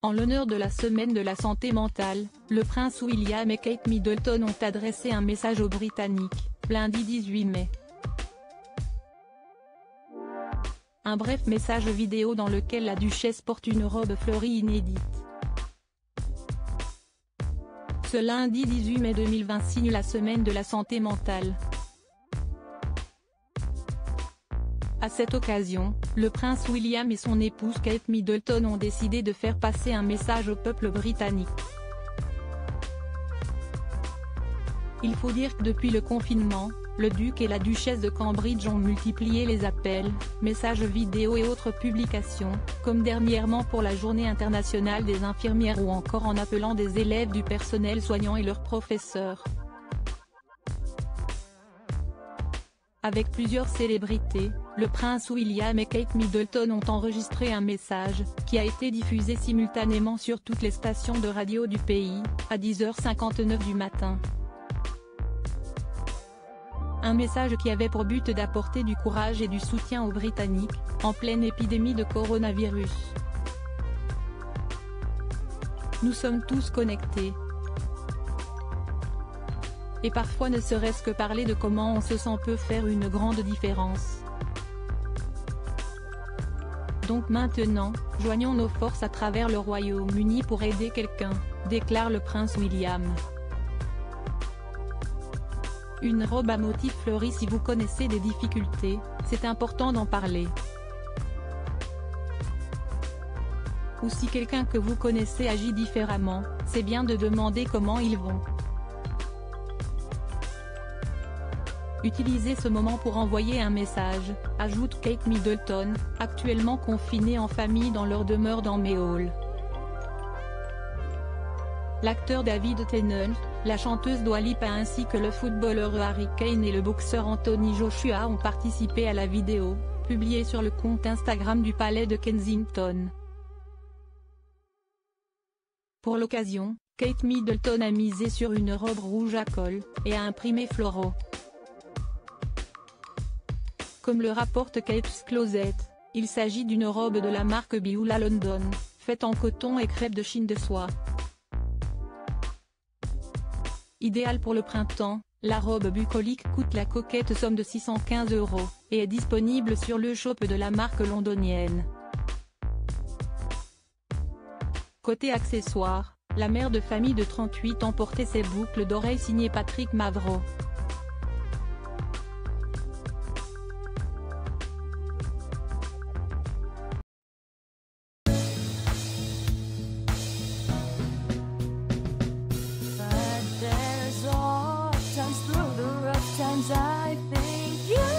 En l'honneur de la semaine de la santé mentale, le prince William et Kate Middleton ont adressé un message aux Britanniques, lundi 18 mai. Un bref message vidéo dans lequel la duchesse porte une robe fleurie inédite. Ce lundi 18 mai 2020 signe la semaine de la santé mentale. À cette occasion, le prince William et son épouse Kate Middleton ont décidé de faire passer un message au peuple britannique. Il faut dire que depuis le confinement, le duc et la duchesse de Cambridge ont multiplié les appels, messages vidéo et autres publications, comme dernièrement pour la Journée internationale des infirmières ou encore en appelant des élèves du personnel soignant et leurs professeurs. Avec plusieurs célébrités, le prince William et Kate Middleton ont enregistré un message, qui a été diffusé simultanément sur toutes les stations de radio du pays, à 10h59 du matin. Un message qui avait pour but d'apporter du courage et du soutien aux Britanniques, en pleine épidémie de coronavirus. Nous sommes tous connectés. Et parfois ne serait-ce que parler de comment on se sent peut faire une grande différence. Donc maintenant, joignons nos forces à travers le Royaume-Uni pour aider quelqu'un, déclare le prince William. Une robe à motif fleuri. Si vous connaissez des difficultés, c'est important d'en parler. Ou si quelqu'un que vous connaissez agit différemment, c'est bien de demander comment ils vont. Utilisez ce moment pour envoyer un message, ajoute Kate Middleton, actuellement confinée en famille dans leur demeure dans Mayhall. L'acteur David Tennant, la chanteuse Dua Lipa ainsi que le footballeur Harry Kane et le boxeur Anthony Joshua ont participé à la vidéo, publiée sur le compte Instagram du palais de Kensington. Pour l'occasion, Kate Middleton a misé sur une robe rouge à col, et a imprimé floraux. Comme le rapporte Kate's Closet, il s'agit d'une robe de la marque Beulah London, faite en coton et crêpe de Chine de soie. Idéale pour le printemps, la robe bucolique coûte la coquette somme de 615 €, et est disponible sur le shop de la marque londonienne. Côté accessoires, la mère de famille de 38 ans portait ses boucles d'oreilles signées Patrick Mavro. Times through the rough times I think you